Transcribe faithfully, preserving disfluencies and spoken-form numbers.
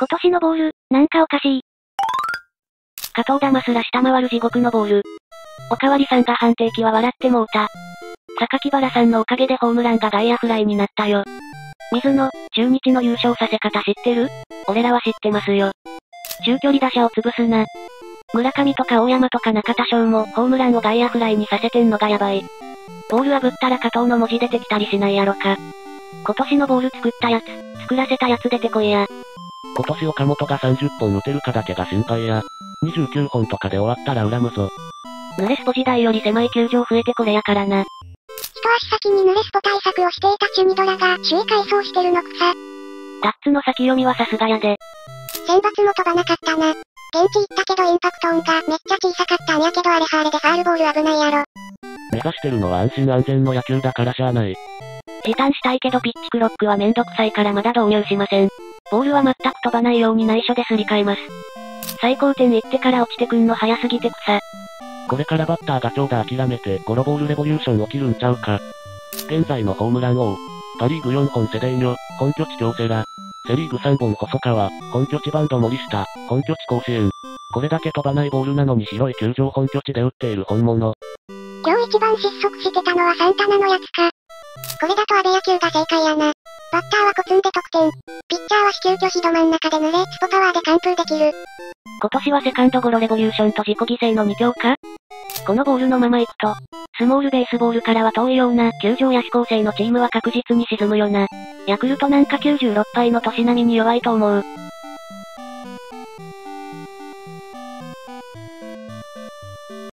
今年のボール、なんかおかしい。加藤玉すら下回る地獄のボール。おかわりさんが判定機は笑ってもうた。榊原さんのおかげでホームランが外野フライになったよ。水野、中日の優勝させ方知ってる？俺らは知ってますよ。中距離打者を潰すな。村上とか大山とか中田翔もホームランを外野フライにさせてんのがやばい。ボール炙ったら加藤の文字出てきたりしないやろか。今年のボール作ったやつ、作らせたやつ出てこいや。 今年岡本がさんじゅっぽん打てるかだけが心配や。にじゅうきゅうほんとかで終わったら恨むぞ。 濡れスポ時代より狭い球場増えてこれやからな。 一足先に濡れスポ対策をしていたシュニドラが首位回走してるのくさ。 タッツの先読みはさすがやで。 選抜も飛ばなかったな。現地行ったけどインパクト音がめっちゃ小さかったんやけどあれはあれでファールボール危ないやろ。 目指してるのは安心安全の野球だからしゃあない。 時短したいけどピッチクロックはめんどくさいからまだ導入しません。ボールは全く飛ばないように内緒ですり替えます。最高点行ってから落ちてくんの早すぎて草。 これからバッターが長打諦めてゴロボールレボリューション起きるんちゃうか。現在のホームラン王。パリーグよんほんセデーニョ、本拠地京セラ。セリーグさんぼん細川、本拠地バンド森下、本拠地甲子園。これだけ飛ばないボールなのに広い球場本拠地で打っている本物。 今日一番失速してたのはサンタナのやつか。これだと安倍野球が正解やな。バッターはコツンで得点。ピッチャーは至急拒否ど真ん中で濡れ、スポパワーで完封できる。 今年はセカンドゴロレボリューションと自己犠牲のに強か？このボールのまま行くと、スモールベースボールからは遠いような球場や指向性のチームは確実に沈むよな。ヤクルトなんかきゅうじゅうろくぱいの年並みに弱いと思う。